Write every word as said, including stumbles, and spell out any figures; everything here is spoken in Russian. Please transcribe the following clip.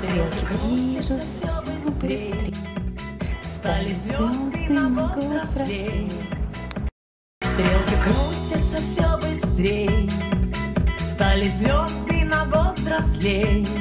Стрелки движутся все быстрее, стали звезды на год взрослее. Стрелки крутятся все быстрее, стали звезды на год взрослей.